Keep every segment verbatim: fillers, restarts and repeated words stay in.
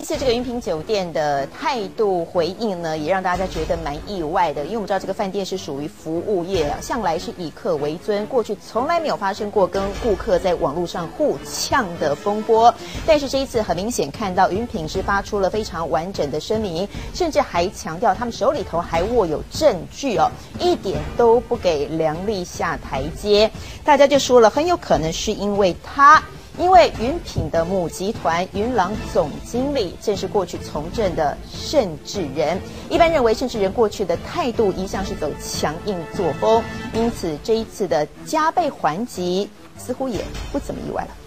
这次这个云品酒店的态度回应呢，也让大家觉得蛮意外的，因为我们知道这个饭店是属于服务业，向来是以客为尊，过去从来没有发生过跟顾客在网络上互呛的风波。但是这一次很明显看到云品是发出了非常完整的声明，甚至还强调他们手里头还握有证据哦，一点都不给梁丽下台阶。大家就说了，很有可能是因为他。因为云品的母集团云朗总经理正是过去从政的盛智仁，一般认为盛智仁过去的态度一向是走强硬作风，因此这一次的加倍还击似乎也不怎么意外了。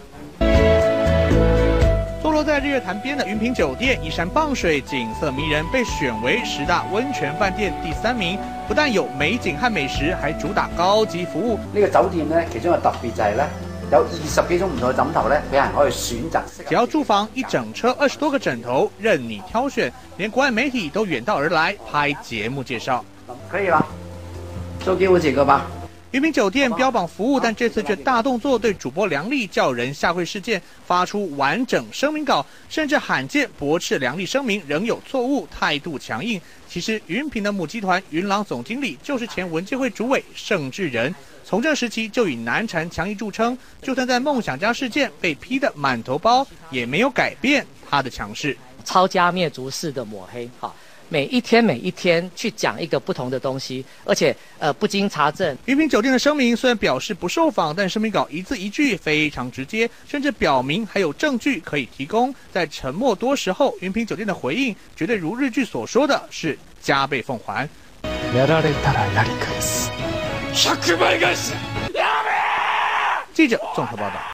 坐落在日月潭边的云品酒店，依山傍水，景色迷人，被选为十大温泉饭店第三名。不但有美景和美食，还主打高级服務。 呢個酒店咧，其中一個特別就係咧。有二十幾種唔同嘅枕頭咧，俾人可以選擇。 只要住房一整車二十多個枕頭，任你挑選，連國外媒體都遠道而來拍節目介紹。 可以啦，都給我幾個吧。 雲品酒店標榜服務，但這次卻大動作，對主播梁麗叫人下跪事件發出完整聲明稿，甚至罕見駁斥梁麗聲明仍有錯誤，態度強硬。其實雲品的母集團雲朗總經理就是前文建會主委盛智仁。從政時期就以難纏強硬著稱，就算在夢想家事件被批得滿頭包，也沒有改變他的強勢。 抄家滅族式的抹黑，哈，每一天每一天去講一個不同的東西，而且呃不經查證。 雲品酒店的聲明雖然表示不受訪，但聲明稿一字一句非常直接，甚至表明還有證據可以提供。在沉默多時後，雲品酒店的回應絕對如日劇所說的是加倍奉還。 やられたらやり返す。百倍返し。 記者綜合報道。